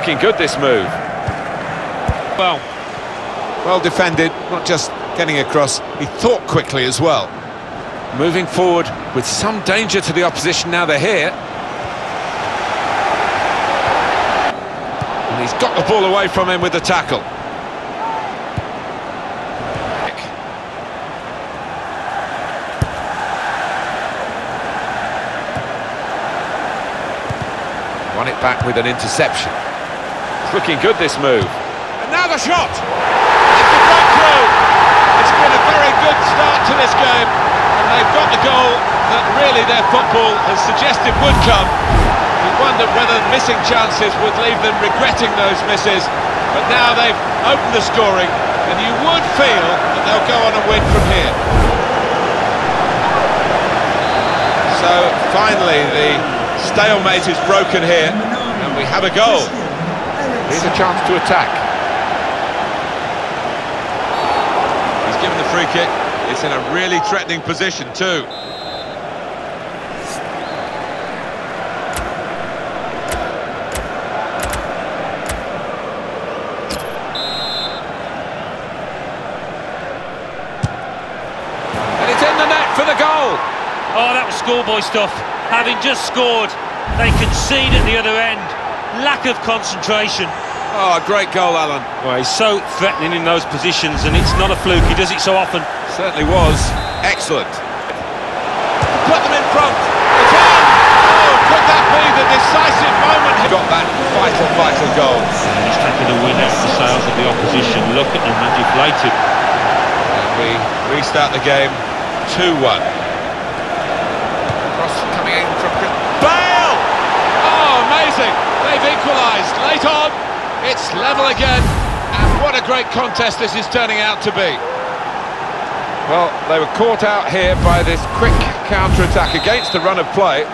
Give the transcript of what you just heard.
looking good, this move. Well defended, not just getting across, he thought quickly as well. Moving forward with some danger to the opposition now they're here. And he's got the ball away from him with the tackle. Won it back with an interception. It's looking good, this move. And now the shot! It's a breakthrough! It's been a very good start to this game, and they've got the goal that really their football has suggested would come. You wondered whether missing chances would leave them regretting those misses, but now they've opened the scoring, and you would feel that they'll go on and win from here. So, finally, the stalemate is broken here, and we have a goal. Here's a chance to attack. He's given the free kick. It's in a really threatening position too. And it's in the net for the goal. Oh, that was schoolboy stuff. Having just scored, they concede at the other end. Lack of concentration. Oh, a great goal, Alan. Well, he's so threatening in those positions, and it's not a fluke. He does it so often. Certainly was. Excellent. Put them in front. It's in! Oh, could that be the decisive moment? He got that vital goal. He's taking the win out of the sails of the opposition. Look at them, they're deflated. And we restart the game 2-1. Coming in from Bale! Oh, amazing! They've equalised late on. It's level again, and what a great contest this is turning out to be. Well, they were caught out here by this quick counter-attack against the run of play.